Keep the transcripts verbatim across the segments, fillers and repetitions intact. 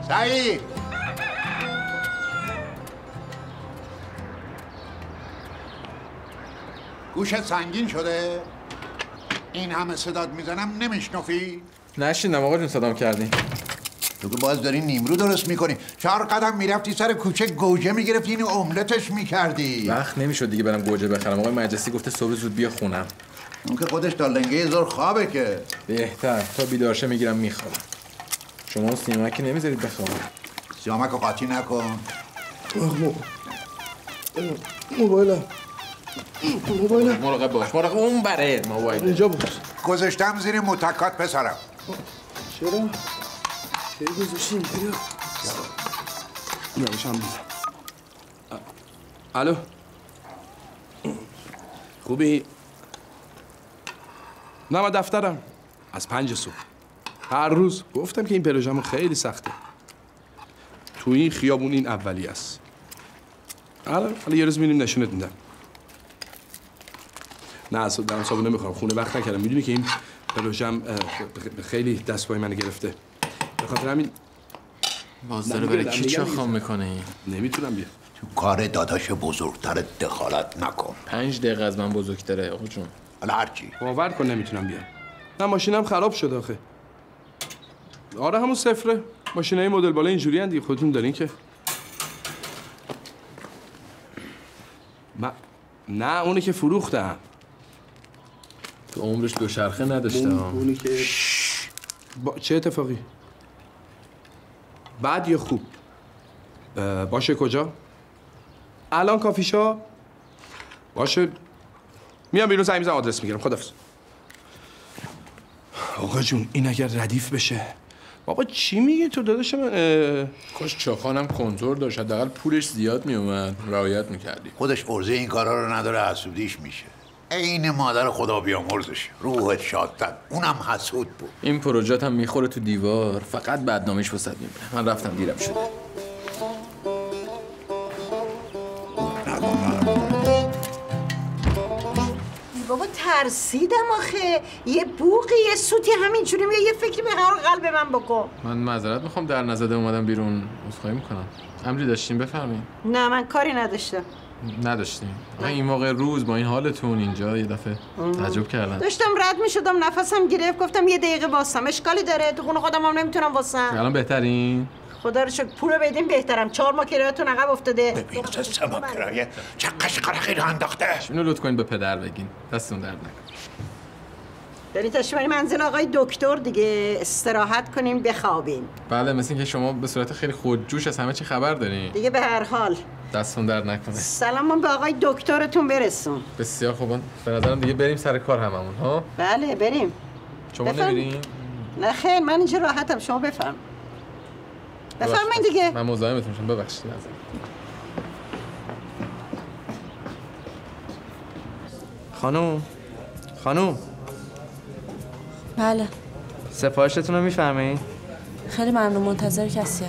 سعید گوشت سنگین شده؟ این همه صدات میزنم نمیشنفی؟ نشیندم آقا جون صدام کردی. تو که باز داری نیمرو درست میکنی. چهار قدم میرفتی سر کوچه گوجه میگرفتی اینو املتش میکردی. وقت نمیشد دیگه برم گوجه بخرم. آقای مجلسی گفته صبح زود بیا خونم. اون که خودش تا لنگه زور خوابه که. بهتر تا بیدارشه میگیرم میخوام. شما سیامک نمیذارید بخوام. سیامک رو قاطی نکن. موبایلم موبایلم مراقب باش. مراقب اون بره موبایل اینجا بود. گذاشتم زیر متکات پسرم. چرا؟ چرا گذاشتیم؟ بیا نمیشم بیزم. الو خوبی؟ نه من دفترم از پنج صبح هر روز. گفتم که این پروژه‌مون خیلی سخته. تو این خیابون این اولی است. حالا حالا یه روز میریم نشونت میدم. نه اصلا دارم صابون نمیخورم. خونه وقت نکردم. میدونی که این پروژه‌م خیلی دست پای منو گرفته. به خاطر همین باز داره برای کی چاخام میکنه این؟ نمیتونم بیا. تو کار داداش بزرگتر دخالت نکن. پنج دقیقه از من بزرگتره آقا جون. حالا هرچی. باور کن نمیتونم بیام. نه ماشینم خراب شد آخه. آره همون صفره. ماشینای مدل بالا اینجوری ان دیگه خودتون دارین که. ما نه اونی که فروختم. تو عمرش دوچرخه نداشته ها. اونی که با... چه اتفاقی؟ بد یا خوب؟ باشه کجا؟ الان کافی شاپ؟ باشه میام بیرون زنگ میزنم آدرس میگیرم. خدافظ. آقا جون این اگر ردیف بشه بابا چی میگی تو داداش من؟ کاش چاخانم کنترل داشت. حداقل پولش زیاد میومد رعایت میکردی. خودش ارزه این کارا رو نداره حسودیش میشه. عین مادر خدا بیامرزش. روحت شادتر. اونم حسود بود. این پروژه هم میخوره تو دیوار. فقط بدنامش واسط میمونه. من رفتم دیرم شده. بابا ترسیدم آخه. یه بوقی یه سوتی همینجوری میگه. یه فکری به هر قلب من بکن. من معذرت میخوام در نزده اومدم بیرون. عذرخواهی میکنم. امری داشتین بفرمایید. نه من کاری نداشتم. نداشتیم. این موقع روز با این حالتون اینجا یه دفعه تعجب کردم. داشتم رد میشدم نفسم گرفت گفتم یه دقیقه واسم. اشکالی داره؟ تو خونه خودم هم نمیتونم واسم. الان بهترین؟ خدا رو شکر پول بدیم بهترم. چهار ماه کرایه‌تون عقب افتاده. ببین سه سه ماه کرایه چه قشقرقی رو انداخته. اینو لطف کنین به پدر بگین. دستون درد نکنه. دارین تشریف بریم منزل آقای دکتر دیگه. استراحت کنیم بخوابیم. بله مثل اینکه شما به صورت خیلی خودجوش از همه چی خبر دارین. دیگه به هر حال دستون درد نکنه. سلام به آقای دکترتون برسون. بسیار خوبه. به نظرم دیگه بریم سر کار هممون ها. بله بریم. شما نمیرین؟ نه خیر من اینجا راحتم. شما بفرم. بفرمایید دیگه. من مزاحمتون شدم. ببخشید نظر. خانم خانم بله سفارشتون رو میفرمایید؟ خیلی ممنون. منتظر کسی هم.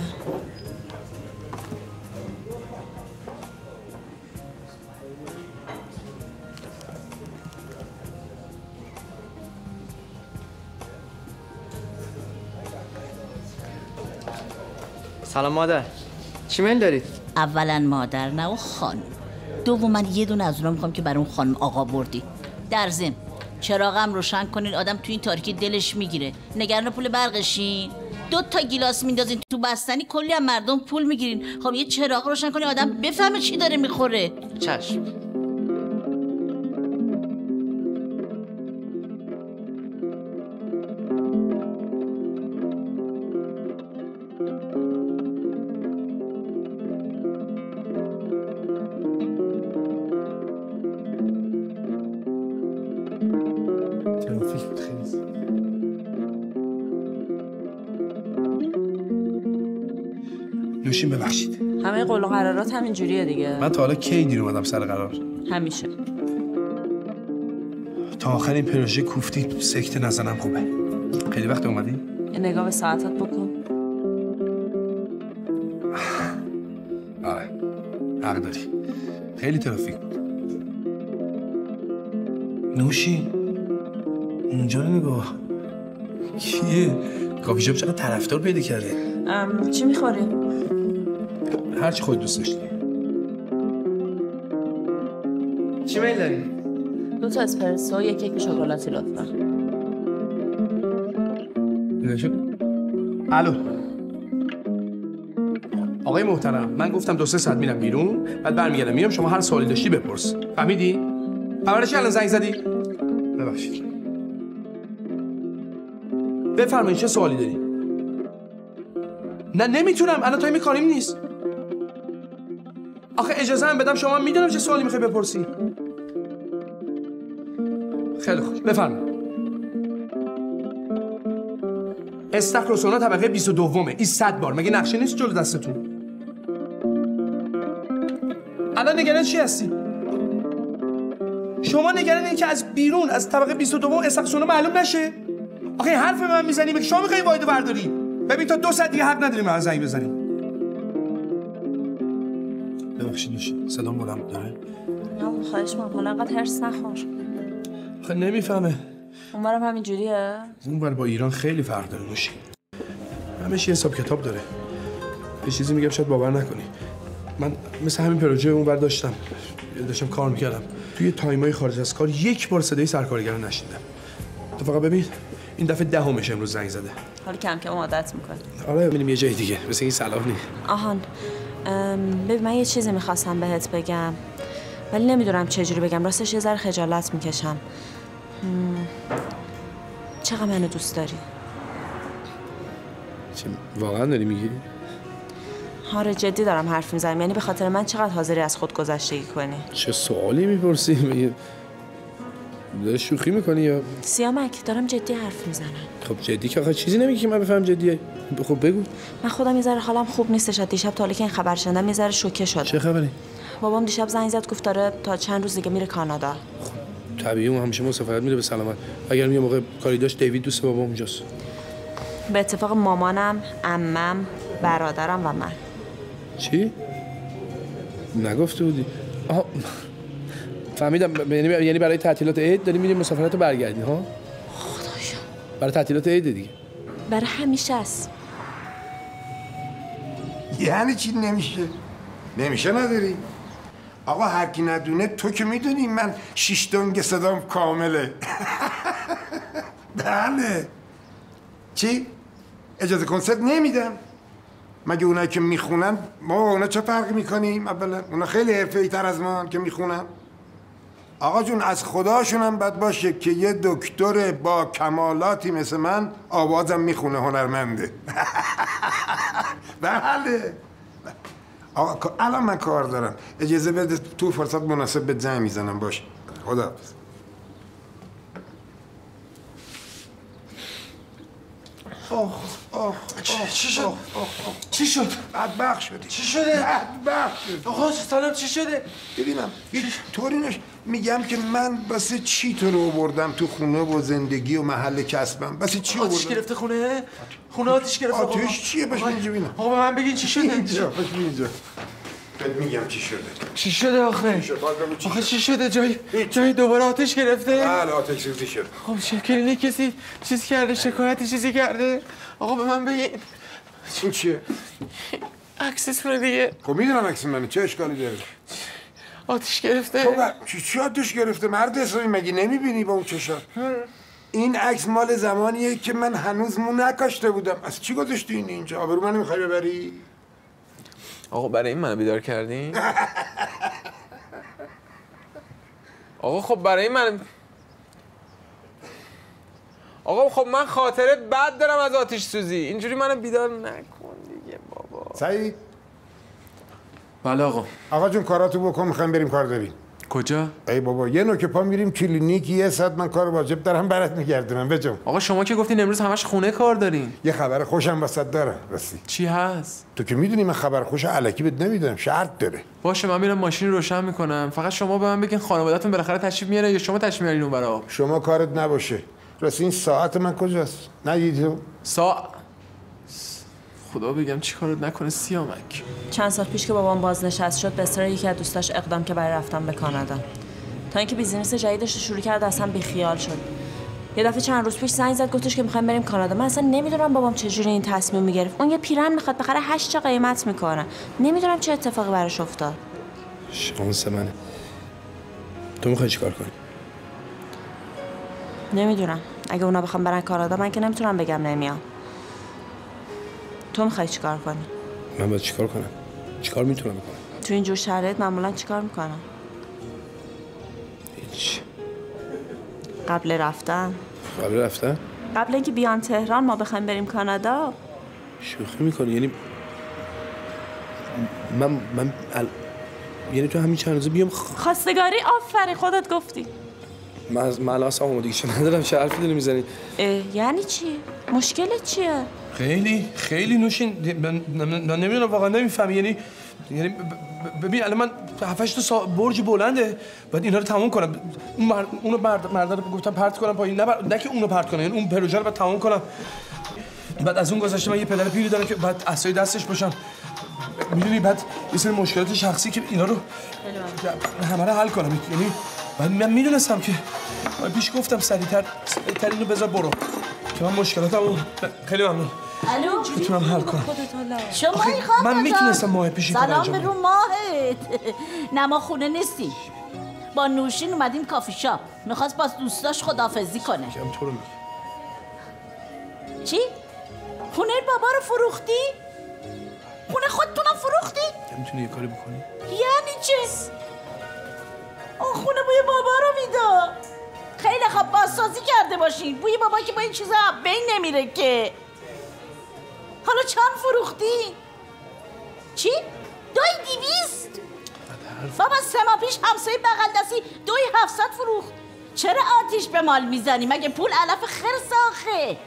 سلام مادر. چی میل دارید؟ اولا مادر نه و خانم. دوما یه دونه از اونها میخوام که برای اون خانم آقا بردی. در ضمن چراغم روشن کنین. آدم تو این تاریکی دلش میگیره. نگران پول برقشین. دو تا گیلاس میندازین تو بستنی کلی از مردم پول میگیرین. خب یه چراغ روشن کنین آدم بفهمه چی داره میخوره. چشم. نوشین ببخشید. همه قول و قرارات همین جوریه دیگه. من تا حالا کی دیر اومدم سر قرار؟ همیشه. تا آخر این پروژه کوفتی سکته نزنم خوبه. خیلی وقت اومدی؟ یه نگاه به ساعتات بکن. آره حق داری. خیلی ترافیک بود. نوشین اونجا رو نگاه. کیه؟ کافی شاپ چقدر طرفدار پیدا کرده. ام، چی میخوری؟ هر چی خود دوست داشتی. چی میل داری؟ دو تا اسپرسو یک کیک شکلاتی لطفا. نشو. الو. آقای محترم، من گفتم دو سه ساعت میرم بیرون، بعد برمیگردم. میام شما هر سوالی داشتی بپرس. فهمیدی؟ اولش الان زنگ زدی؟ ببخشید. بفرمایید چه سوالی داری؟ نه نمیتونم، الان تایم کاریم نیست. آخه اجازه هم بدم شما میدونم چه سوالی میخوای بپرسی. خیلی خوب، بفرمایید. استخروسونا طبقه بیست و دومه. این صد بار مگه نقشه نیست جلو دستتون؟ الان نگران چی هستی؟ شما نگران این که از بیرون از طبقه بیست و دو استخروسونا معلوم نشه؟ آخه حرف من میزنی مگه شما میخوای وایدو برداری؟ ببین تا دو ساعت دیگه حق نداریم من زنگ بزنیم. ببخشید نوشی سلام بلند داره؟ نه خواهش می‌کنم حالا انقدر هرس نخور. آخه نمیفهمه. اونورم همین جوریه؟ اونور با ایران خیلی فرق داره نوشی. همش یه حساب کتاب داره. یه چیزی میگم شاید باور نکنی. من مثل همین پروژه اونور داشتم. داشتم کار میکردم. توی تایمای خارج از کار یک بار صدای سرکارگر رو نشنیدم. تو فقط ببین این دفعه دهمش امروز زنگ زده. حالا کم کم عادت میکنی. آره ببینیم یه جای دیگه. مثل این سلام نیست. آهان ببین من یه چیزی میخواستم بهت بگم ولی نمیدونم چجوری بگم. راستش یه ذره خجالت میکشم. چقدر منو دوست داری؟ چه واقعا داری میگی؟ آره جدی دارم حرف میزنم. یعنی به خاطر من چقدر حاضری از خود گذشتگی کنی؟ چه سوالی میپرسی؟ میگه داری شوخی میکنی یا؟ سیامک دارم جدی حرف میزنم. خب جدی که آخه چیزی نمیگی که من بفهم جدیه. خب بگو. من خودم یه ذره حالم خوب نیستش. دیشب تا حالا که این خبر شنیدم یه ذره شوکه شدم. چه خبری؟ بابام دیشب زنگ زد گفت داره تا چند روز دیگه میره کانادا. خب طبیعی اون همیشه مسافرت میره به سلامت. اگر یه موقع کاری داشت دیوید دوست بابا اونجاست. به اتفاق مامانم، عمم، برادرم و من. چی؟ نگفته بودی؟ آها فهمیدم. یعنی یعنی برای تعطیلات عید داری میری مسافرت رو برگردی ها؟ خدایا برای تعطیلات عید دیگه. برای همیشه است. یعنی چی نمیشه؟ نمیشه نداری؟ آقا هر کی ندونه تو که میدونی من شیش دنگ صدام کامله. بله. چی؟ اجازه کنسرت نمیدم. مگه اونایی که میخونن ما اونا چه فرقی میکنیم؟ اولا اونا خیلی حرفه‌ای تر از ما که میخونن. آقا جون از خداشون هم بد باشه که یه دکتر با کمالاتی مثل من آوازم میخونه هنرمنده. بله. آقا الان من کار دارم. اجازه بده تو فرصت مناسب به زنگ میزنم. باشه خداحافظ. آخ آخ چی شد؟ چی شد؟ بدبخت شدی. چی شده؟ بدبخت شدی. آقا سلام چی شده؟ ببینم هیچ طوری نش میگم که من واسه چی تو رو آوردم تو خونه و زندگی و محل کسبم؟ واسه چی آوردم؟ آتیش گرفته خونه؟ خونه آتیش گرفته. آتیش چیه؟ باش اینجا ببینم. آقا به من بگین چی شده؟ اینجا باش اینجا. بهت میگم چی شده. چی شده آخه؟ چی شد؟ آخه چی شده؟ جای جای دوباره آتیش گرفته؟ بله آتیش سوزی شد. خب چه کلینیک کسی چیز کرده؟ شکایتی چیزی کرده؟ آقا به من بگین. این چیه؟ عکستونه دیگه. خب میدونم عکس منه. چه اشکالی داره؟ آتیش گرفته. خب چی چی آتیش گرفته؟ مرد حسابی مگه نمیبینی با اون چشات؟ این عکس مال زمانیه که من هنوز مو نکاشته بودم. از چی گذاشتی این اینجا؟ آبرو منو میخوای ببری؟ آقا برای این منو بیدار کردین؟ آقا خب برای من آقا خب من خاطره بد دارم از آتش سوزی. اینجوری منو بیدار نکن دیگه بابا. سعید. بله آقا. آقا جون کاراتو بکن میخوایم بریم کار داریم. کجا؟ ای بابا یه نوک پا میریم کلینیک یه ساعت من کار واجب دارم برات میگردونم. بجام. آقا شما که گفتین امروز همش خونه کار دارین. یه خبر خوشم وسط دارم. راستی. چی هست؟ تو که میدونی من خبر خوش الکی بهت نمیدونم. شرط داره. باشه من میرم ماشین رو روشن میکنم. فقط شما به من بگین خانواده‌تون بالاخره تشریف میاره یا شما تشریف میارین اونورا؟ شما کارت نباشه. راستی این ساعت من کجاست؟ ندیدی تو؟ سا خدا بگم چی کارت نکنه سیامک. چند سال پیش که بابام بازنشست شد به اصرار یکی از دوستاش اقدام که برای رفتن به کانادا. تا اینکه بیزینس جدیدش رو شروع کرد اصلا بیخیال شد. یه دفعه چند روز پیش زنگ زد گفتش که میخوایم بریم کانادا. من اصلا نمیدونم بابام چجوری این تصمیم میگرفت. اون یه پیرن میخواد بخره هشت تا قیمت میکنه. نمیدونم چه اتفاقی براش افتاد. شانس منه. تو میخوای چیکار کنی؟ نمیدونم. اگه اونا بخوام برن کانادا من که نمیتونم بگم نمیام. تو میخوای چیکار کنی؟ من باید چیکار کنم؟ چیکار میتونم بکنم؟ تو اینجور شرایط معمولا چیکار میکنم؟ هیچ. قبل رفتن؟ قبل رفتن؟ قبل اینکه بیان تهران ما بخوایم بریم کانادا. شوخی میکنی؟ یعنی من من ال... یعنی تو همین چند روزه بیام خ... خواستگاری؟ آفرین خودت گفتی. من از من اصلا آمادگیشو ندارم. چه حرفی داری میزنی؟ یعنی چی؟ مشکلت چیه؟ خیلی خیلی نوشین. من, من نمیدونم واقعا نمیفهمی. یعنی یعنی ببین الان من هفت تا برج بلنده بعد اینا رو تموم کنم. اون مرد اونو مرد مردا رو گفتم پرت کنم پایین. نه بر... نه که اونو پرت کنم، یعنی اون پروژه رو بعد تموم کنم. بعد از اون گذشته من یه پدر پیری دارم که بعد عصای دستش باشم. میدونی بعد یه سری مشکلات شخصی که اینا رو همه رو حل کنم. یعنی بعد من میدونستم که پیش گفتم سریعتر سریعتر اینو بذار برو که من مشکلاتمو خیلی ممنون الو میتونم حل کنم. شما ای خانم من میتونستم ماه پیشی کنم. سلام به رو ماهت. نه ما خونه نیستیم. با نوشین اومدیم کافی شاپ. میخواست با دوستاش خداحافظی کنه. کم تو رو میگه. چی؟ خونه بابا رو فروختی؟ خونه خودتونم فروختی؟ میتونی یه کاری بکنی؟ یعنی چه؟ اون خونه بوی بابا رو میداد. خیلی خوب بازسازی کرده باشین. بوی بابا که با این چیزا بین نمیره که. حالا چند فروختی؟ چی؟ دوی دیویست؟ بابا سه ماه پیش همسایه بغل دستی دوی هفتصد فروخت. چرا آتیش به مال میزنی؟ مگه پول علف خرس آخه؟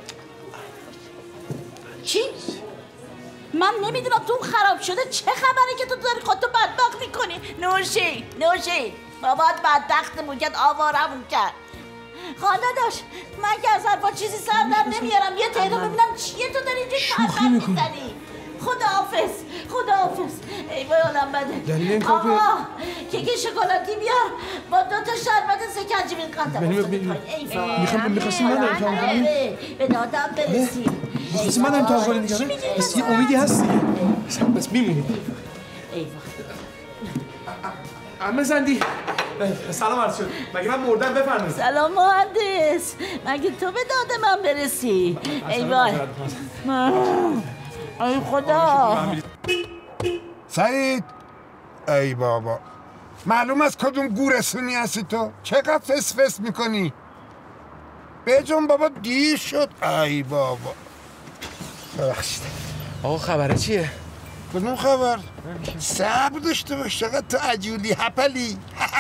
چی؟ من نمیدونم تو خراب شده چه خبره که تو داری خودتو بدبخت میکنی؟ نوشی نوشی بابات بدبختمون کرد، آوارمون کرد. خانه داشت من که از حرفا چیزی سر در نمیارم. یه تعداد ببینم چیه تو داری اینجا شوخی میکنی؟ خداحافظ خداحافظ. ای بای آدم بده. آقا کیک شکلاتی بیار با دو تا شربت سکنجبین قطع. میخوام میخواستیم من امتحان کنیم؟ به دادم برسیم. میخواستیم من امتحان کنیم دیگه؟ بس یه امیدی هست دیگه. بس میمونیم. عمه زندی سلام عرض شد. مگه من مردم؟ بفرمایید. سلام مهندس. مگه تو به داد من برسی؟ ای وای ای خدا. سعید ای بابا معلوم از کدوم گورستونی هستی تو؟ چقدر فس فس میکنی؟ بجون بابا دیر شد. ای بابا ببخشید. آقا خبره چیه؟ کدوم خبر؟ صبر داشته باش. چقدر تو عجولی هپلی.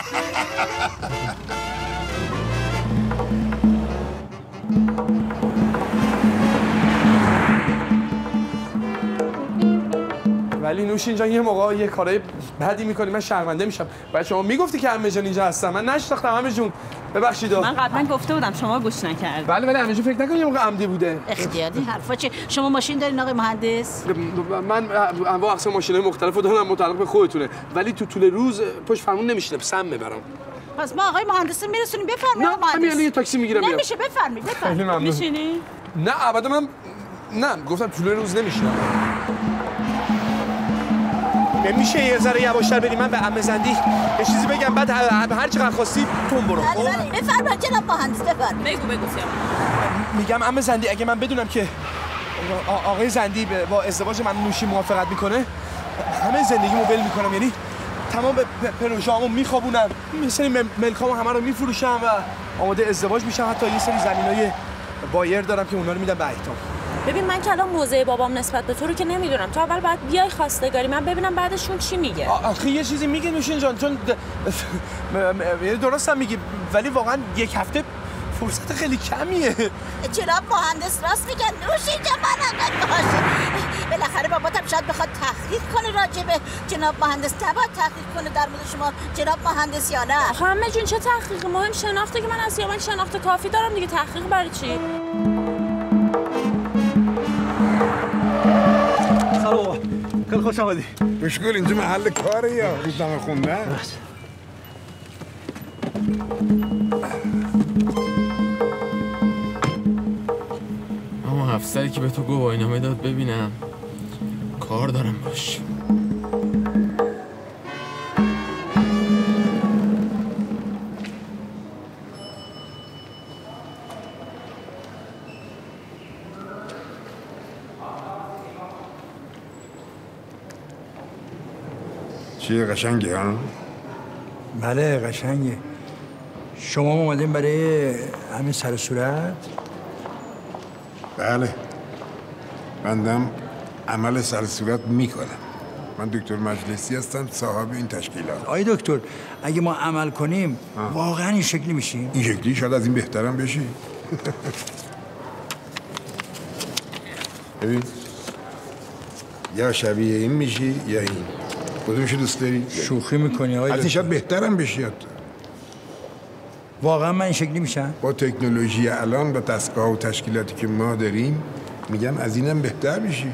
ولی نوشین جان یه موقع یه کارای بدی میکنی من شرمنده میشم. بعد شما میگفتی که عمه جان اینجا هستم. من نشناختم عمه جون. ببخشید. من قبلا گفته بودم شما گوش نکردید. بله ولی عمه جون فکر نکنید یه موقع عمدی بوده. اختیاری حرفا چه؟ شما ماشین دارین آقای مهندس؟ من انواع اقسام ماشینای مختلفو دارم متعلق به خودتونه. ولی تو طول روز پشت فرمون نمیشینم. سم میبرم. پس ما آقای مهندس میرسونیم. بفرمایید آقای مهندس. همین یه تاکسی میگیرم میام. نمیشه. بفرمایید بفرمایید. میشینی؟ نه ابدا. من نه گفتم طول روز نمیشینم. میشه یه ذره یواشتر بریم؟ من به عمه زندی یه چیزی بگم بعد هر چقدر خواستی تون برو. بله بله بفرمایید جناب مهندس بفرمایید. بگو بگو سیام. میگم عمه زندی اگه من بدونم که آقای زندی با ازدواج من نوشی موافقت میکنه همه زندگیمو ول میکنم. یعنی تمام پروژه‌امو میخوابونم. مثلا ملکامو همه رو میفروشم و آماده ازدواج میشم. حتی یه سری زمینای بایر دارم که اونا رو میدم به ایتام. ببین من که الان موضع بابام نسبت به تو رو که نمیدونم. تو اول باید بیای خواستگاری من ببینم بعدشون چی میگه. آخه یه چیزی میگه نوشین جان چون درست هم میگی ولی واقعا یک هفته فرصت خیلی کمیه. جناب مهندس راست میگن نوشین جان. من باشه بالاخره باباتم شاید بخواد تحقیق کنه راجع به جناب مهندس. نباید تحقیق کنه در مورد شما جناب مهندس یا نه؟ همه جون چه تحقیقی؟ مهم شناخته که من از یمن شناخت کافی دارم دیگه. تحقیق برای چی؟ سلام بابا. خیلی خوش آمدی. مشغول اینجا محل کاره یا روزنامه خوندن؟ دختری که به تو گواهینامه داد ببینم کار دارم باش. چیه قشنگه ها؟ بله قشنگه. شما اومدین برای همین سر صورت؟ بله بندم عمل سر صورت میکنم. من دکتر مجلسی هستم صاحب این تشکیلات. آی دکتر اگه ما عمل کنیم آه. واقعا این شکلی میشیم؟ این شکلی شاید از این بهترم بشی. ببین یا شبیه این میشی یا این، کدومشو دوست داری؟ شوخی میکنی آقای دکتر؟ از این شاید بهترم بشی حتی. واقعا من این شکلی میشم؟ با تکنولوژی الان با دستگاه و تشکیلاتی که ما داریم میگم از اینم بهتر میشی.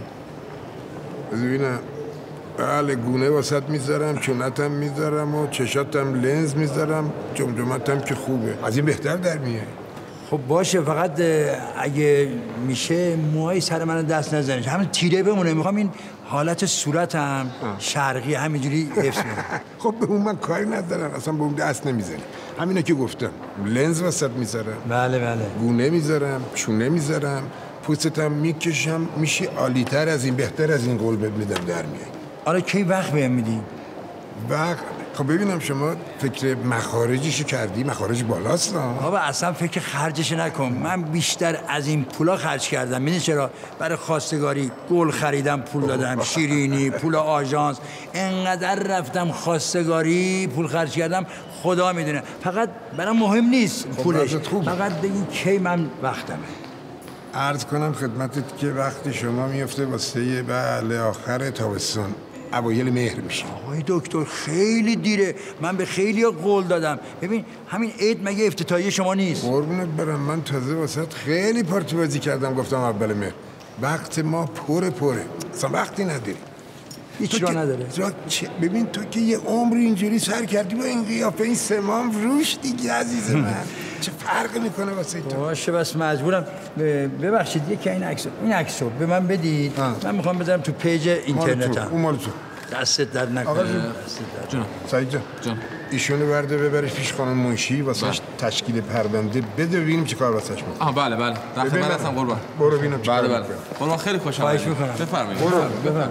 ببینم بله گونه واسط میذارم، چونتم میذارم و چشاتم لنز میذارم، جمجمتم که خوبه، از این بهتر در میای. خب باشه، فقط اگه میشه موهای سر من دست نزنید، همین تیره بمونه. میخوام این حالت صورتم شرقی همینجوری حفظ کنم. خب به اون من کاری ندارم، اصلا به اون دست نمیزنی. همینه که گفتم، لنز واسط میذارم، بله بله، گونه میذارم، چونه میذارم، پوستم میکشم، میشی عالی‌تر از این، بهتر از این قول بهت میدم در میای. حالا کی وقت بهم میدی؟ وقت خب ببینم شما فکر مخارجشو کردی؟ مخارج بالاست نه؟ بابا اصلا فکر خرجش نکن، من بیشتر از این پولا خرج کردم. میدونی چرا؟ برای خواستگاری گل خریدم پول دادم، شیرینی، پول آژانس، انقدر رفتم خواستگاری پول خرج کردم خدا میدونه. فقط برام مهم نیست پولش، فقط بگی کی من وقتمه. عرض کنم خدمتت که وقتی شما میفته واسه بله آخر تابستون، اوایل مهر میشه. آقای دکتر خیلی دیره، من به خیلی قول دادم. ببین همین عید مگه افتتاحیه شما نیست؟ قربونت برم، من تازه واسط خیلی پارتی بازی کردم، گفتم اول مهر. وقت ما پره پره، اصلا وقتی نداری. هیچ راه نداره. ببین تو که یه عمر اینجوری سر کردی با این قیافه، این سمام روش دیگه عزیز من. چه فرقی میکنه واسه تو؟ باشه بس مجبورم. ببخشید یکی این عکس این عکسو به من بدید. آه. من میخوام بذارم تو پیج اینترنتم. اون مال تو. دستت در نکنه. جان سعید جان جان ایشونو برده ببرش پیش خانم منشی واسش تشکیل پرونده بده، ببینیم چه کار واسش میکنه. آه بله بله رفت من هستم قربان. برو ببینم چه بله بله قربان خیلی خوشم اومد. بفرمایید. برو بفرمایید.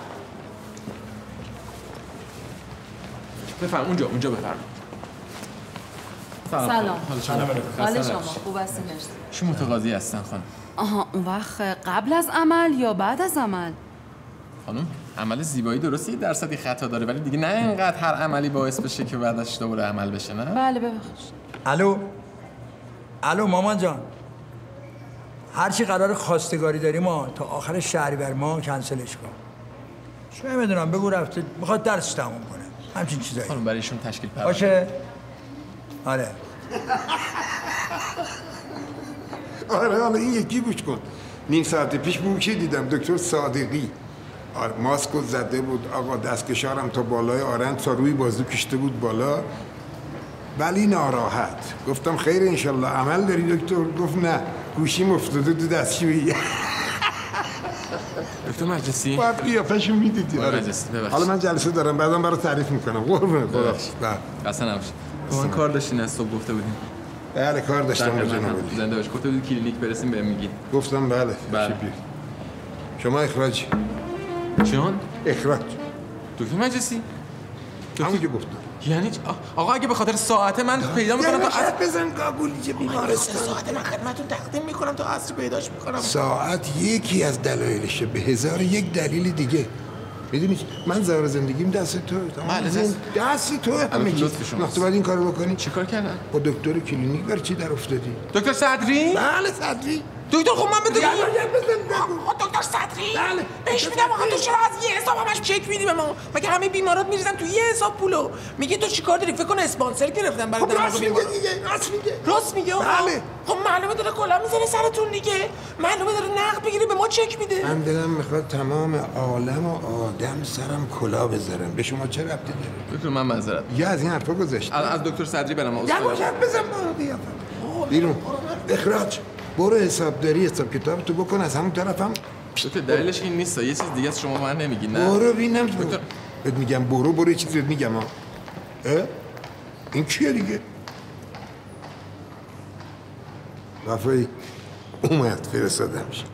بفرمایید اونجا اونجا بفرمایید. سلام. سلام. حال شما خوب هستین؟ مرسی. چی متقاضی هستن خانم؟ آها اون وقت قبل از عمل یا بعد از عمل؟ خانم عمل زیبایی درسته یه درصدی خطا داره، ولی دیگه نه اینقدر هر عملی باعث بشه که بعدش دوباره عمل بشه. نه بله ببخشید. الو الو مامان جان، هرچی قرار خواستگاری داریم ما تا آخر شهریور ما کنسلش کن. چه میدونم بگو رفته میخواد درس تموم کنه، همچین چیزایی. خانم برای ایشون تشکیل پرونده باشه. آره آره حالا این یکی گوش کن. نیم ساعت پیش بوکی دیدم دکتر صادقی. آره ماسکو زده بود آقا، دستکشارم تا بالای آرند تا روی بازو کشته بود بالا، ولی ناراحت. گفتم خیر انشالله عمل داری دکتر؟ گفت نه گوشیم افتاده تو دستشویی. دکتر مجلسی باید قیافه‌شو میدیدی. آره مجلسی ببخشید. حالا من جلسه دارم بعدم برات تعریف میکنم. قربونت خدا. اصلا نباشه. من کار داشتین از صبح گفته بودین. بله کار داشتم با جناب علی. زنده باش. گفته بودید کلینیک برسیم بهم میگین. گفتم بله. بله. شما اخراج. جان؟ اخراج. دکتر مجلسی؟ همون که گفتم. یعنی آقا اگه به خاطر ساعت من پیدا میکنم تا عصر بزن قبولی که بیمارستان. ساعت من خدمتتون تقدیم میکنم تا عصر پیداش میکنم. ساعت یکی از دلایلشه، به هزار یک دلیل دیگه. میدونی من زهر زندگیم دست تو. بله دست دست تو همه چیز. وقتی باید این کارو بکنی. چیکار کردن؟ با دکتر کلینیک بر چی در افتادی؟ دکتر صدری؟ بله صدری. دکتر خب من بده دکتر صدری؟ بله بهش میدم آقا تو چرا از یه حساب همش چک میدی به ما؟ مگه همه بیمارات میریزن تو یه حساب پولو؟ میگه تو چیکار داری؟ فکر کن اسپانسر گرفتن برای دماغ بیمار. راست میگه دیگه، راست میگه. راست میگه آقا. بله. خب معلومه داره کلا میذاره سرتون دیگه. معلومه داره نقد بگیره به ما چک میده. من دلم میخواد تمام عالم و آدم سرم کلا بذارم. به شما چه ربطی داره؟ دکتر من معذرت. یا از این حرفا گذشت. از دکتر صدری برام استاد. یا بزن با قیافه. بیرون. اخراج. برو حسابداری حساب کتاب تو بکن از همون طرفم. دکتر دلیلش این نیست، یه چیز دیگه از شما من نمیگی. نه برو ببینم دکتر بهت میگم برو برو یه چیزی بهت میگم ها. این کیه دیگه؟ رفایی اومد فرستادمش.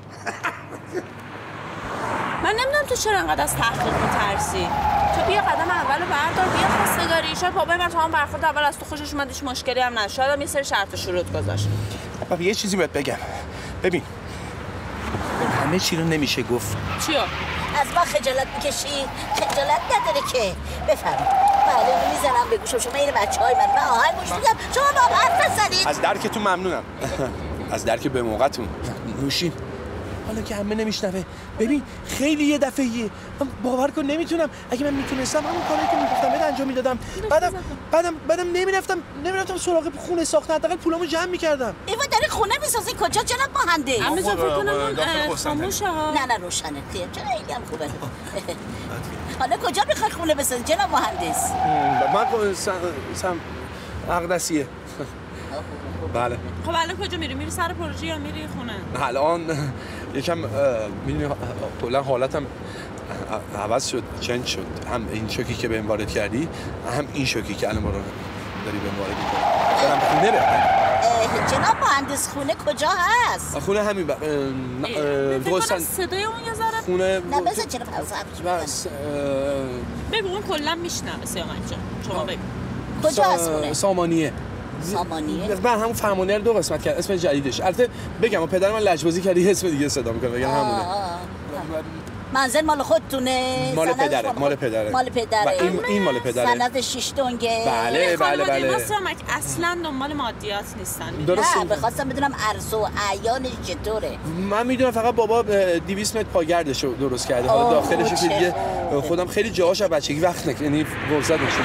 من نمیدونم تو چرا انقدر از تحقیق میترسی. تو بیا قدم اولو بردار، بیا خواستگاری. شاید بابای من تو هم برخورد اول از تو خوشش اومد، هیچ مشکلی هم نشد. شاید هم یه سری شرط و شروط گذاشت. بابا یه چیزی بهت بگم. ببین همه چی رو نمیشه گفت. چیو؟ از ما خجالت میکشی؟ خجالت نداره که. بفهم. بله میزنم به گوشم شما این بچه‌های من. من آهنگ گوش میدم. شما با حرف بزنید. از درکتون ممنونم. از درک به موقعتون. نوشین. حالا که همه نمیشنوه. ببین خیلی یه دفعه‌ایه. من باور کن نمیتونم. اگه من میتونستم همون کاری که میگفتم بهت انجام میدادم. بعدم بعدم بعدم نمیرفتم نمیرفتم سراغ خونه ساختن، حداقل پولامو جمع میکردم. ایوا داری خونه میسازی کجا جناب مهندس؟ همه جا فکر کنم اون خاموشه ها. نه نه روشنه که چرا خیلی هم خوبه. حالا کجا میخوای خونه بسازی جناب مهندس؟ من سم اقدسیه. بله. خب الان کجا میری؟ میری سر پروژه یا میری خونه؟ الان یکم میدونی کلا حالتم عوض شد، چنج شد. هم این شوکی که بهم وارد کردی، هم این شوکی که الان ما رو داری بهم وارد می‌کنی. برم خونه برم. جناب مهندس خونه کجا هست؟ خونه همین ب... درستن صدای اون یه ذره خونه نه بذار چرا بس بگو اون کلا میشنوه سیامک جان. شما بگو کجا هست خونه؟ سامانیه. سامانیه؟ من همون فهمانیه رو دو قسمت کرد، اسم جدیدش. البته بگم پدر من لجبازی کرد یه اسم دیگه صدا میکنه، بگم همونه. منزل مال خودتونه؟ مال پدره. مال پدره. مال پدره. این این مال پدره. سند شش دنگه. بله بله بله. ما سیامک اصلا دنبال مادیات نیستن. نه بخواستم بدونم ارز و اعیانش چطوره. من میدونم فقط بابا دویست متر پاگردش رو درست کرده. حالا داخلش که دیگه خودم خیلی جاهاش از بچگی وقت نکنه، یعنی فرصت نشده.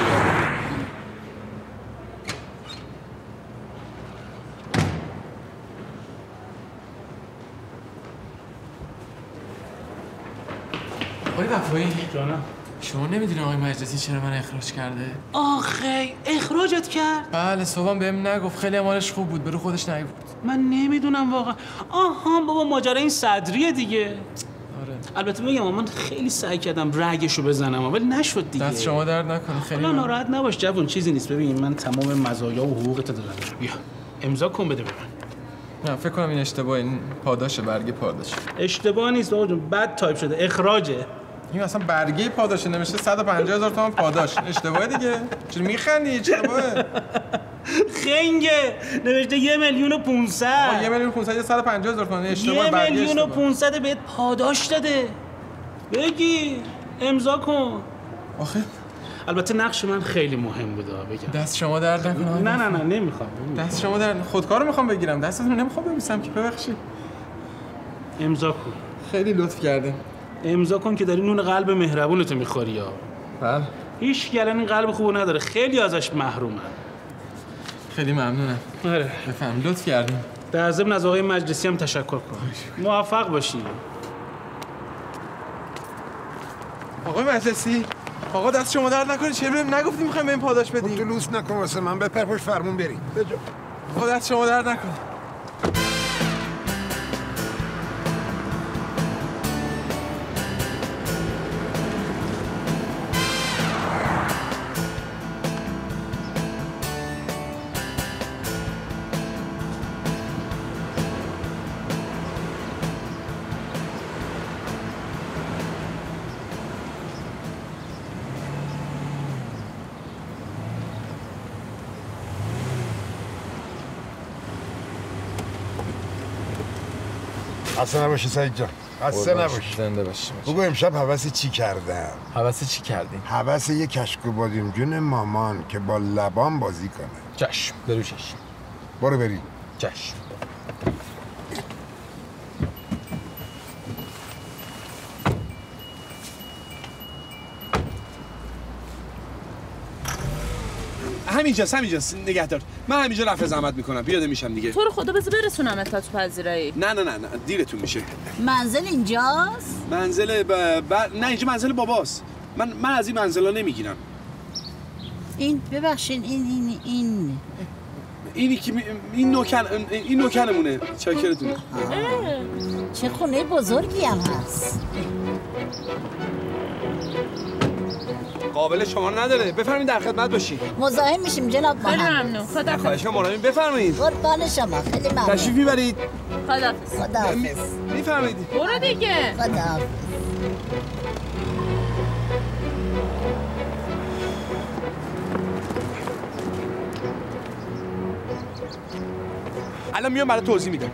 آقای وفایی جانم شما نمیدونی آقای مجلسی چرا من اخراج کرده؟ آخه اخراجت کرد؟ بله صبحم بهم نگفت، خیلی امالش خوب بود، برو خودش نگفت. من نمیدونم واقعا. آها بابا ماجرا این صدریه دیگه. آره. البته میگم من خیلی سعی کردم رگشو بزنم ولی نشد دیگه. دست شما درد نکنه. خیلی حالا ناراحت نباش جوون، چیزی نیست. ببین من تمام مزایا و حقوقت دارم. بیا امضا کن بده به من. نه فکر کنم این اشتباه، این پاداشه، برگه پاداش. اشتباه نیست آقا جون، بد تایپ شده، اخراجه. این اصلا برگه پاداشه، نمیشه صد و پنجاه هزار تومان پاداش. اشتباهه دیگه. چرا میخندی؟ اشتباهه. خنگه نوشته یه میلیون و پونصد. یه میلیون و پونصد، صد و پنجاه هزار تومان اشتباه. یه میلیون و پونصد بهت پاداش داده. بگی امضا کن. آخه البته نقش من خیلی مهم بوده بگم. دست شما درد نکنه. نه نه نه نمیخوام. دست شما درد، خودکارو میخوام بگیرم، دستتون رو نمیخوام ببوسم که، ببخشید. امضا کن. خیلی لطف کردین. امضا کن که داری نون قلب مهربونتو میخوری ها. بله. هیچ گلن این قلب خوبو نداره، خیلی ازش محرومم. خیلی ممنونم. آره. بفهم لطف کردین. در ضمن از آقای مجلسی هم تشکر کن. موفق باشی. آقای مجلسی، آقا دست شما درد نکنه، چرا بهم نگفتی میخوایم بهم پاداش بدیم؟ خودت لوس نکن واسه من، بپر پشت فرمون بریم. بجا. آقا دست شما درد نکنه. خسته نباشی سعید جان. خسته نباشی. زنده باشی. بگو امشب هوس چی کردم؟ هوس چی کردین؟ هوس یه کشک و بادیم جون مامان که با لبان بازی کنه. چشم، برو چشم. برو بری. چشم. همینجاست همینجاست نگهدار. من همینجا رفع زحمت میکنم، پیاده میشم دیگه. تو رو خدا بذار برسونم تا تو پذیرایی. نه نه نه نه دیرتون میشه. منزل اینجاست؟ منزل ب... ب... نه اینجا منزل باباست. من من از این منزلا نمیگیرم. این ببخشید این این این اینی که این نوکر این نوکرمونه. چاکرتونه. چه خونه بزرگی هم هست. قابل شما نداره. بفرمایید در خدمت باشین. مزاحم میشیم جناب خیلی محمد. ممنون. خدا خواهش می‌کنم بفرمایید. قربان شما. خیلی ممنون. تشریف میبرید. خداحافظ. خداحافظ. میفرمایید. برو دیگه. خداحافظ. الان میام برای توضیح میدم.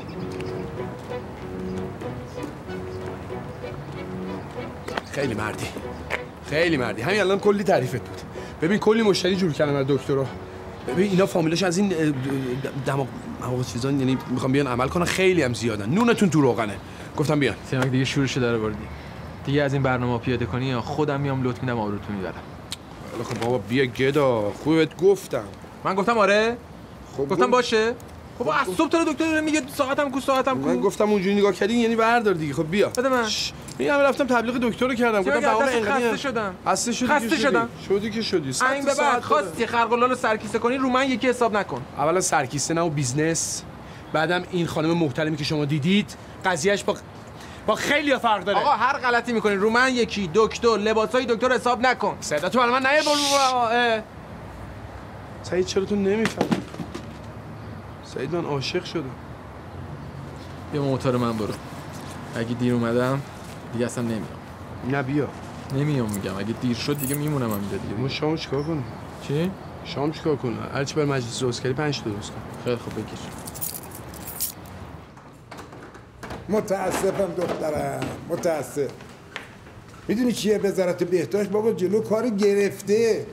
خیلی مردی. خیلی مردی. همین الان کلی تعریفت بود. ببین کلی مشتری جور کردن از دکترا. ببین اینا فامیلاش از این دماغ دماغ چیزان یعنی میخوام بیان عمل کنن خیلی هم زیادن. نونتون تو روغنه. گفتم بیان. سیامک دیگه شورشو داره بردی. دیگه از این برنامه پیاده کنی یا خودم میام لطف میدم آبروتو میبرم. خب بابا بیا گدا. خوبت گفتم. من گفتم آره؟ خب گفتم باشه؟ خب از صبح تا دکتر داره میگه ساعتم کو ساعتم کو. من گفتم اونجوری نگاه کردی یعنی بردار دیگه. خب بیا. بده من. این همه رفتم تبلیغ دکتر رو کردم. گفتم تمام خسته شدم. خسته شدی. خسته شدم. شدی که شدی. این به بعد خواستی خرق الله‌لو سرکیسه کنی رو من یکی حساب نکن. اولا سرکیسه نه و بیزنس. بعدم این خانم محترمی که شما دیدید قضیهش با با خیلی فرق داره. آقا هر غلطی میکنین رو من یکی دکتر لباسای دکتر حساب نکن. صدا تو برای من نیار بابا. سعید چرا تو نمیفهمی؟ سعید من عاشق شدم. بیا موتور من برو. اگه دیر اومدم دیگه اصلا نمیام. نه بیا. نمیام میگم اگه دیر شد دیگه میمونم اینجا دیگه. ما شام چیکار کنیم؟ چی؟ شام چیکار کنیم؟ هرچی بر مجلس درست کردی پنج تا درست کن. خیلی خوب بگیر. متاسفم دخترم متاسف. میدونی چیه وزارت بهداشت بابا جلو کار گرفته.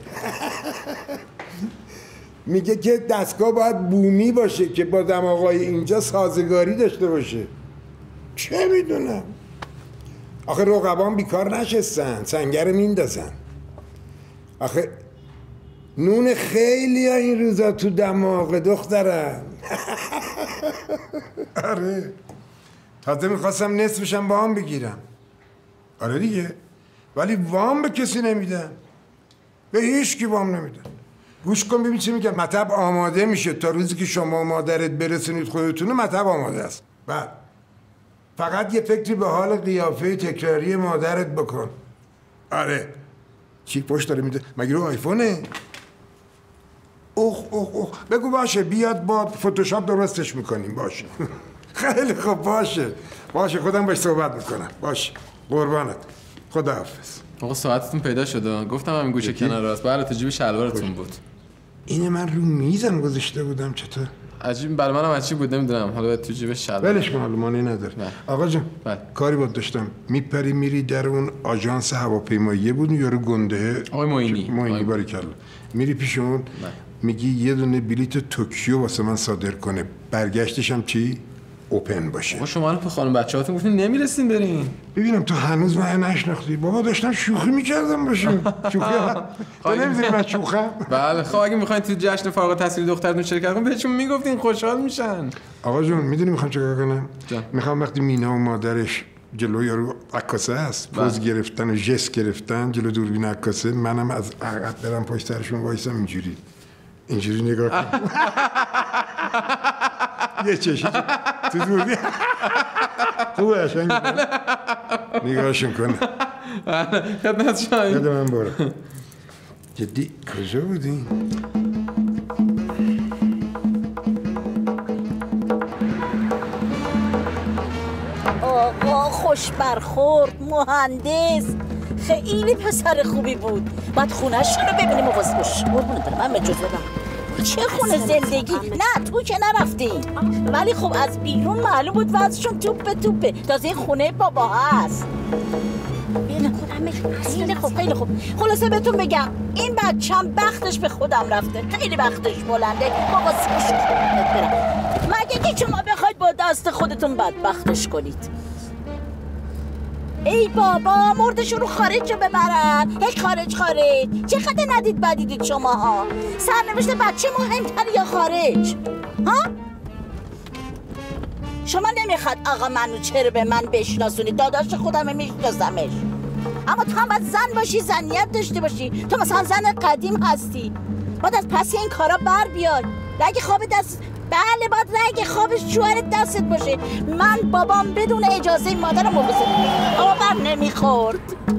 میگه که دستگاه باید بومی باشه که با دماغای اینجا سازگاری داشته باشه. چه میدونم آخه رقبان بیکار نشستن سنگر میندازن. آخه نون خیلی ها این روزا تو دماغ دخترم. آره تازه میخواستم نصفشم با هم بگیرم. آره دیگه ولی وام به کسی نمیدن. به هیچ کی وام نمیدن. گوش کن ببین چی میگم. مطب آماده میشه تا روزی که شما و مادرت برسونید خودتونه مطب آماده است. بعد فقط یه فکری به حال قیافه تکراری مادرت بکن. آره چی پشت داره میده؟ مگه رو آیفونه؟ اوخ اوخ اوخ بگو باشه بیاد با فتوشاپ درستش میکنیم. باشه خیلی خوب باشه باشه خودم باش صحبت میکنم. باشه قربانت خداحافظ. آقا ساعتتون پیدا شده. گفتم همین گوشه کنار راست. بله تو جیب شلوارتون بود. اینه من رو میزم گذاشته بودم. چطور؟ عجیب برای منم عجیب بود نمیدونم. حالا تو جیب شلوار. ولش کن معلومانی نداره. آقا جان بله. کاری بود داشتم. میپری میری در اون آژانس هواپیمایی بود یارو گنده. آقای معینی. معینی باریکلا. میری پیش اون بله. میگی یه دونه بلیت توکیو واسه من صادر کنه. برگشتش هم چی؟ اوپن باشه. آقا شما الان خانم بچه‌هاتون گفتین نمیرسین برین. ببینم تو هنوز من نشناختی. بابا داشتم شوخی میکردم باشیم. شوخی. تو نمیدونی من شوخم؟ بله خب اگه میخواین تو جشن فارغ التحصیلی دخترتون شرکت کنین بهشون میگفتین خوشحال میشن. آقا جون میدونی میخوام چیکار کنم؟ میخوام وقتی مینا و مادرش جلو یارو عکاسه است پوز گرفتن و ژست گرفتن جلو دوربین عکاسه منم از عقب برم پشت سرشون وایسم اینجوری اینجوری نگاه کنم. یه چشم تو دوربین خوبه قشنگ نگاهشون کنه. خدمت شما. بده من برو. جدی کجا بودی؟ آقا خوش برخورد مهندس خیلی پسر خوبی بود. بعد خونه‌ش رو ببینیم و واسه قربونت برم من اجازه بدم. چه خونه زندگی؟ نه تو که نرفتی ولی خب از بیرون معلوم بود وضعشون توپ توپه. تازه این خونه بابا هست. ببین خیلی خوب خیلی خوب. خلاصه بهتون بگم این بچه‌م بختش به خودم رفته. خیلی بختش بلنده. بابا سوش قربونت برم. مگه که شما بخواید با دست خودتون بدبختش کنید؟ ای بابا مردشون رو خارج رو ببرن. هی خارج خارج. چه خطه ندید بدیدید شماها؟ سرنوشت بچه مهمتر یا خارج؟ ها؟ شما نمیخواد آقا منو چرا به من بشناسونید؟ داداش خودم میشناسمش. اما تو هم باید زن باشی زنیت داشته باشی. تو مثلا زن قدیم هستی باید از پس این کارا بر بیای. رگ خواب دست بله باید رگ خوابش شوهرت دستت باشه. من بابام بدون اجازه مادرم مبوسه آبم نمیخورد.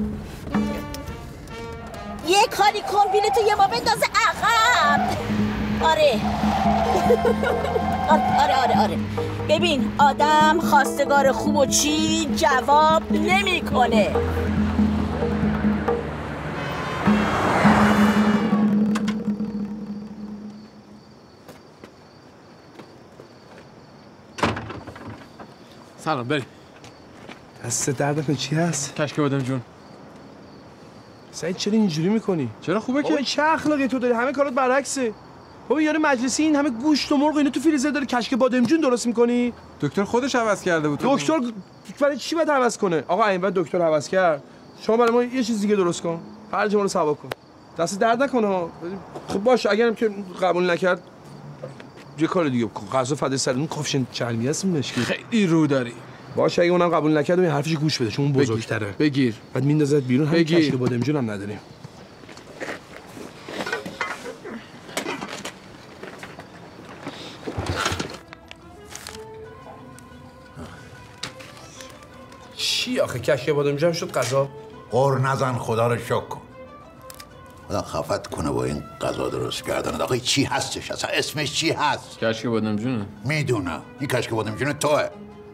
یه کاری کن بیلتو یه ما بندازه عقب. آره آره آره آره ببین آدم خواستگار خوب و چی جواب نمیکنه. سلام بریم. دست درد نکنه. چی هست؟ کشک بادم جون. سعید چرا اینجوری میکنی؟ چرا خوبه که؟ چه اخلاقی تو داری؟ همه کارات برعکسه. بابا یارو مجلسی این همه گوشت و مرغ اینو تو فریزر داره کشک بادمجون درست میکنی؟ دکتر خودش عوض کرده بود. دکتر برای چی باید عوض کنه؟ آقا این بعد دکتر عوض کرد. شما برای ما یه چیز دیگه درست کن. خرج ما رو ثواب کن. دست درد نکنه. خب باشه اگرم که قبول نکرد یه کار دیگه غذا فدای سر اون کافشن چرمی هست مشکی. خیلی رو داری. باشه اگه اونم قبول نکرد این حرفش گوش بده چون اون بزرگتره. بگیر. بعد میندازت بیرون هم کشک بادمجون هم نداریم. چی آخه کشک بادمجون شد غذا؟ قر نزن خدا رو شکر کن. خدا خفت کنه با این غذا درست کردن. آخه چی هستش اصلا اسمش چی هست؟ کشک بادمجونه. میدونم این کشک بادمجون توه.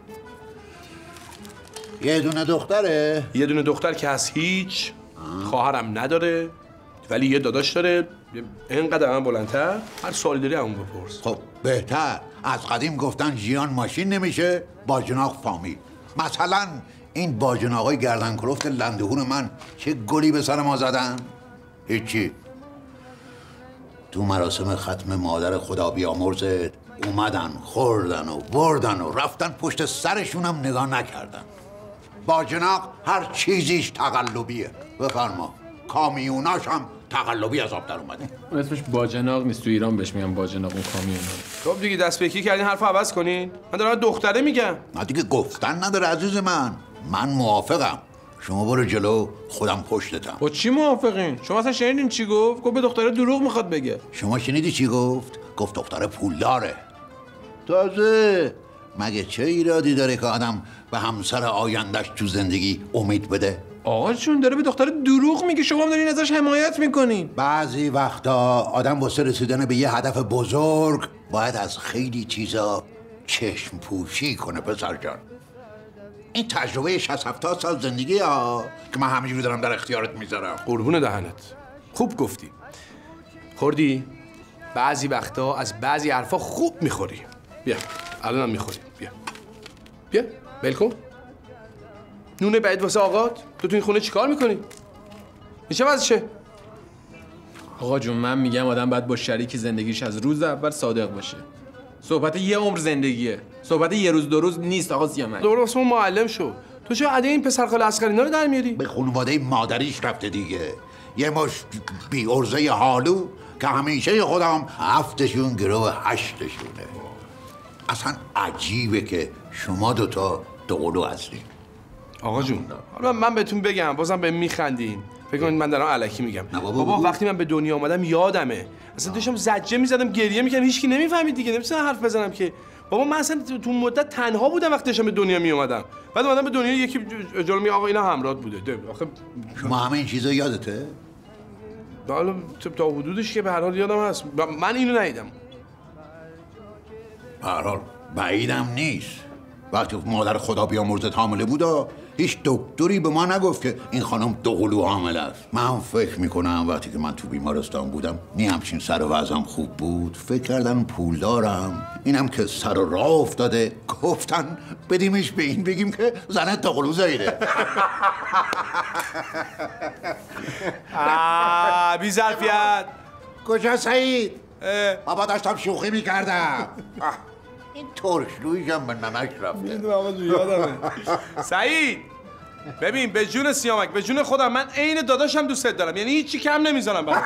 یه دونه دختره؟ یه دونه دختر که از هیچ خواهرم نداره ولی یه داداش داره اینقدر من بلندتر. هر سوالی داری همون بپرس. خب بهتر. از قدیم گفتن ژیان ماشین نمیشه باجناق فامیل. مثلا این باجناقای گردن کلفت لندهون من چه گلی به سر ما زدن؟ هیچی. تو مراسم ختم مادر خدا بیامرزت اومدن خوردن و بردن و رفتن پشت سرشونم نگاه نکردن. باجناق هر چیزیش تقلبیه. بفرما کامیوناش هم تقلبی از آب در اومده. اون اسمش باجناق نیست، تو ایران بهش میگن باجناق اون کامیون. خب دیگه دست به یکی کردین حرفو عوض کنین. من دارم دختره میگم. نه دیگه گفتن نداره عزیز من. من موافقم. شما برو جلو خودم پشتتم. با چی موافقین؟ شما اصلا شنیدین چی گفت؟ گفت به دختره دروغ میخواد بگه. شما شنیدی چی گفت؟ گفت دختره پولداره. تازه مگه چه ایرادی داره که آدم به همسر آیندهش تو زندگی امید بده؟ آقا چون داره به دختر دروغ میگه، شما هم دارین ازش حمایت میکنین. بعضی وقتا آدم واسه رسیدن به یه هدف بزرگ باید از خیلی چیزا چشم پوشی کنه پسر جان. این تجربه شصت هفتاد سال زندگی ها که من همینجوری دارم در اختیارت میذارم. قربون دهنت. خوب گفتی. خوردی؟ بعضی وقتا از بعضی حرفا خوب میخوری. بیا الانم میخوری. بیا بیا بل کن. نون بعید واسه آقات. تو تو این خونه چیکار میکنی؟ میشه واسه آقا جون من میگم آدم باید با شریک زندگیش از روز اول صادق باشه. صحبت یه عمر زندگیه. صحبت یه روز دو روز نیست آقا سیامک. دوباره واسه ما معلم شو. تو چه عده این پسر خاله اصغرینا رو در میاری؟ به خانواده مادریش رفته دیگه. یه مش بی ارزه حالو که همیشه خودم هفتشون گروه هشتشونه. اصلا عجیبه که شما دوتا دوقلو هستین. آقا جون حالا من بهتون بگم بازم به میخندین. فکر کنید من دارم الکی میگم. بابا, بابا وقتی من به دنیا اومدم یادمه. اصلا داشتم زجه میزدم گریه میکردم هیچکی نمیفهمید دیگه. نمیتونم حرف بزنم که بابا من اصلا تو مدت تنها بودم وقتی داشتم به دنیا میومدم. بعد اومدم به دنیا یکی جلو می آقا اینا همراه بوده. آخه شما همه این چیزا یادته؟ حالا تا حدودش که به هر حال یادم هست. من اینو ندیدم. به هر حال بعیدم نیست. وقتی مادر خدا بیامرزت حامله بودا هیچ دکتری به ما نگفت که این خانم دوقلو حامله است. من فکر میکنم وقتی که من تو بیمارستان بودم نی همچین سر و وضعم خوب بود فکر کردن پول دارم اینم که سر و راه افتاده گفتن بدیمش به این بگیم که زنت دوقلو زایده. آه بی ظرفیت. کجا سعید؟ بابا داشتم شوخی میکردم. این ترشلویش هم به نمک رفته. یادمه. سعید ببین به جون سیامک به جون خودم من عین داداشم دوستت دارم یعنی هیچی کم نمیذارم برام.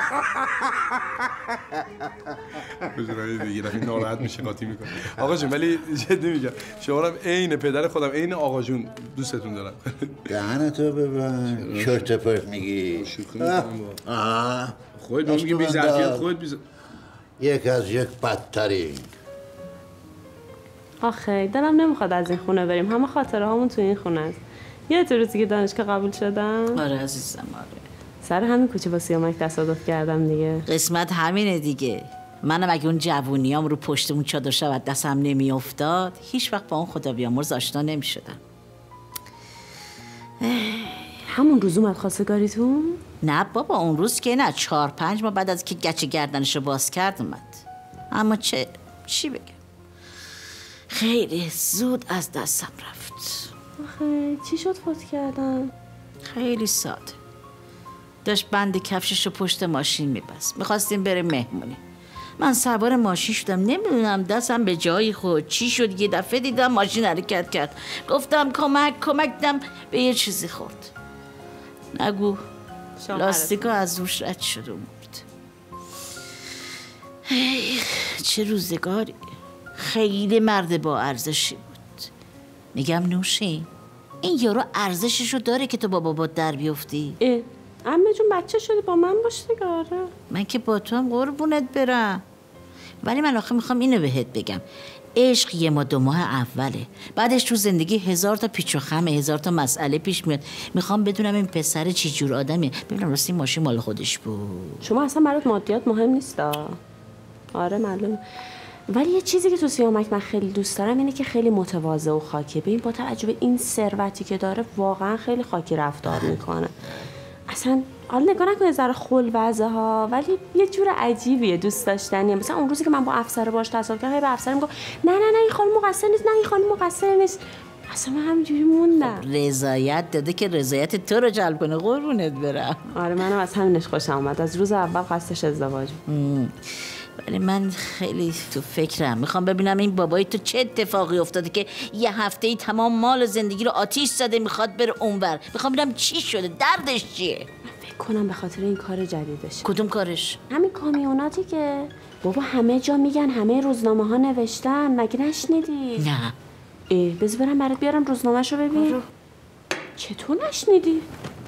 بجورایی دیگه رفت ناراحت میشه قاطی میکنه. آقا جون ولی جدی میگم شما هم عین پدر خودم عین آقا جون دوستتون دارم. دهنتو ببند. چرت پرت میگی. شوخی میکنم با. خودت میگی بی ظرفیت خودت بی یک از یک بدترین. آخه دلم نمیخواد از این خونه بریم، همه خاطره هامون تو این خونه است. یه روزی که دانشگاه قبول شدم. آره عزیزم آره. سر همین کوچه با سیامک تصادف کردم دیگه. قسمت همینه دیگه. منم اگه اون جوونیام رو پشت اون چادر شود دستم نمیافتاد هیچ وقت با اون خدا بیامرز آشنا نمیشدم. همون روز اومد خواستگاریتون؟ نه بابا اون روز که نه، چهار پنج ماه بعد از که گچ گردنش رو باز کرد اومد. اما چه چی بگم، خیلی زود از دستم رفت. آخه چی شد فوت کردن؟ خیلی ساده، داشت بند کفشش رو پشت ماشین میبست، میخواستیم بریم مهمونی. من سوار ماشین شدم، نمیدونم دستم به جایی خود چی شد، یه دفعه دیدم ماشین حرکت کرد، گفتم کمک کمک، دم به یه چیزی خورد. نگو لاستیکا از روش رد شده مرد. چه روزگاری. خیلی مرد با ارزشی بود. میگم نوشی این یارو ارزششو داره که تو با بابات در بیفتی. اه عمه جون بچه شده با من باش دیگه. آره من که با تو هم قربونت برم، ولی من آخه میخوام اینو بهت بگم، عشق یه ماه دو ماه اوله، بعدش تو زندگی هزار تا پیچ و خمه، هزار تا مسئله پیش میاد. میخوام بدونم این پسر چی جور آدمیه. ببینم راستی ماشین مال خودش بود. شما اصلا برات مادیات مهم نیست. آره معلوم. ولی یه چیزی که تو سیامک من خیلی دوست دارم اینه که خیلی متواضع و خاکی. ببین با توجه به این ثروتی که داره واقعا خیلی خاکی رفتار میکنه. اصلا حالا نگاه نکنه ذره خل وضع ها، ولی یه جور عجیبیه، دوست داشتنیه. مثلا اون روزی که من با افسر باش تصادف کردم، به افسر میگم نه نه نه این خانم مقصر نیست، نه این خانم مقصر نیست. اصلا من همینجوری موندم. رضایت داده که رضایت تو رو جلب کنه، قربونت برم. آره منم از همینش خوشم اومد، از روز اول قصدش ازدواج. ولی من خیلی تو فکرم، میخوام ببینم این بابای تو چه اتفاقی افتاده که یه هفته ای تمام مال زندگی رو آتیش زده، میخواد بره اونور. میخوام ببینم چی شده، دردش چیه. فکر کنم به خاطر این کار جدیدش. کدوم کارش؟ همین کامیوناتی که بابا همه جا میگن، همه روزنامه ها نوشتن، مگه نشنیدی؟ نه. ای بذار برم برات بیارم روزنامه‌شو ببین. آره. چطور نشنیدی؟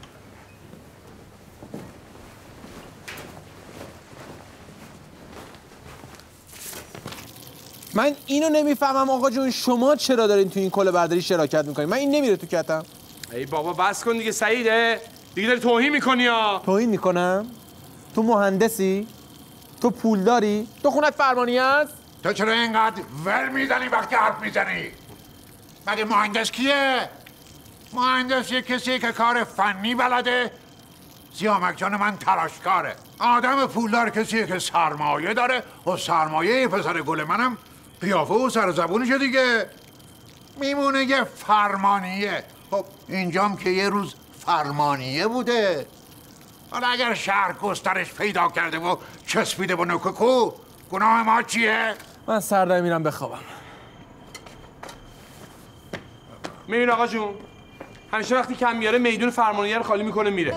من اینو نمیفهمم آقا جون، شما چرا دارین تو این کله برداری شراکت میکنین؟ من این نمیره تو کتم. ای بابا بس کن دیگه سعیده، دیگه داری توهین میکنی ها. توهین میکنم؟ تو مهندسی؟ تو پولداری؟ تو خونت فرمانی هست؟ تو چرا اینقدر ور میزنی وقتی حرف میزنی؟ مگه مهندس کیه؟ مهندس یه کسی که کار فنی بلده. سیامک جان من تراشکاره. آدم پولدار کسیه که سرمایه داره و سرمایه پسر گل منم قیافه و سر زبونشه دیگه. میمونه یه فرمانیه. خب اینجام که یه روز فرمانیه بوده. حالا اگر شهر گسترش پیدا کرده و چسبیده با نوککو، گناه ما چیه؟ من سردر میرم بخوابم. میبین آقا جون، همیشه وقتی کم میاره میدون فرمانیه رو خالی میکنه میره.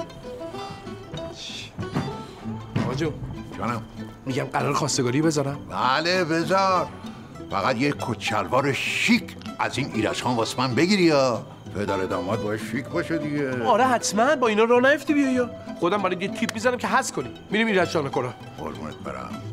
آقا جون جانم میگم قرار خواستگاری بذارم؟ بله بذار، فقط یه کچلوار شیک از این ایرشان واسه من بگیری یا پدر داماد باید شیک باشه دیگه. آره حتما، با اینا راه نیفتی بیا. یا خودم برای یه تیپ میزنم که حس کنی. میریم ایرشان کنه. قربونت برم.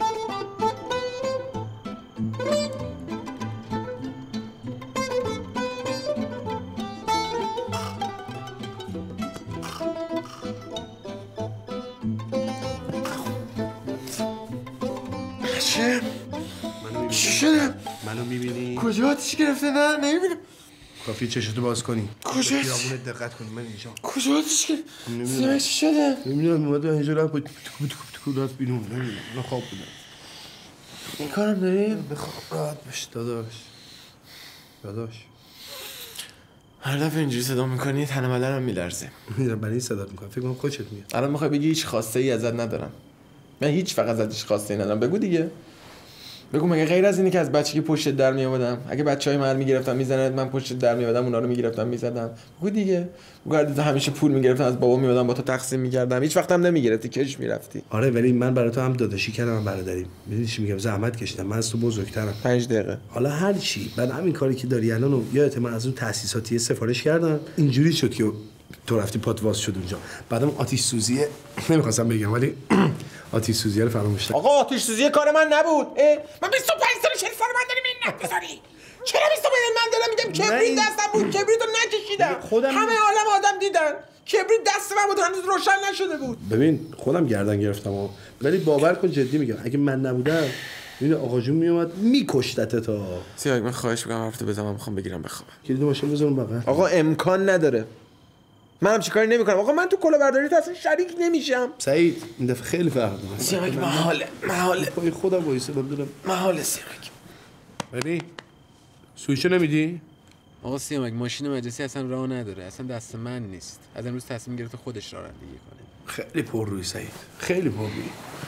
چه؟ چی شده؟ منو میبینی؟ کجا آتیش گرفته؟ نه نمیبینم. کافی چشتو باز کنی. کجا؟ خیابونت دقت کنی. من اینجا. کجا آتیش گرفته؟ نمیدونم چی شده؟ نمیدونم اومد اینجا رفت تو تو تو بیرون. نمیدونم. من خواب بودم. این کارم داریم؟ بخواب راحت باش داداش. داداش. هر دفعه اینجوری صدا میکنی تن بدنم میلرزه. میدونم برای این صدا میکنم. فکر کنم کوچت میاد. الان میخوای بگی هیچ خواسته ای ازت ندارم. من هیچ فقط ازش خواسته ای ندارم. بگو دیگه. بگو مگه غیر از اینه که از بچگی پشت در میآوردم؟ اگه بچهای من میگرفتم میزنن، من پشت در میآوردم اونا رو میگرفتم میزدم. بگو دیگه. بگو همیشه پول میگرفتم از بابا میادم با تو تقسیم میکردم. هیچ وقت هم نمیگرفتی، کش میرفتی. آره ولی من برای تو هم داداشی کردم، هم برادری. میدونی چی میگم؟ زحمت کشیدم. من از تو بزرگترم. پنج دقیقه. حالا هر چی، بعد همین کاری که داری الانو یادت من از اون تاسیساتی سفارش کردم. اینجوری شد که تو رفتی پات واس شد اونجا. بعدم آتش سوزیه نمیخواستم بگم ولی آتش سوزی رو فراموش کرد. آقا آتش سوزی کار من نبود. من بیست و پنج سال چهل سال من داریم این نفت بزنی. چرا بیست و پنج من دارم میگم کبریت دستم بود، کبریت رو نکشیدم. خودم همه عالم آدم دیدن. کبریت دست من بود، هنوز روشن نشده بود. ببین خودم گردن گرفتم ها. ولی باور کن جدی میگم اگه من نبودم این آقا جون میومد میکشتت تا. سیاوش من خواهش میکنم حرفتو بزن، من میخوام بگیرم بخوابم. کلید ماشین بذارم بغل. آقا امکان نداره. منم چیکاری نمیکنم. آقا من تو کلاهبرداری اصلا شریک نمیشم. سعید این دفعه خیلی فرق داره. سیاوش محاله محاله پای خودم وایسادم دارم. محاله سیاوش. ببین سویچو نمیدی؟ آقا سیامک ماشین مجلسی اصلا راه نداره، اصلا دست من نیست. از امروز تصمیم گرفته خودش رانندگی کنه. خیلی پر روی سعید، خیلی پر روی.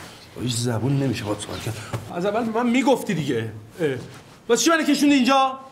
هیچ زبون نمیشه باهات سوال کرد. از اول من میگفتی دیگه. واسه چی منو کشوندی اینجا؟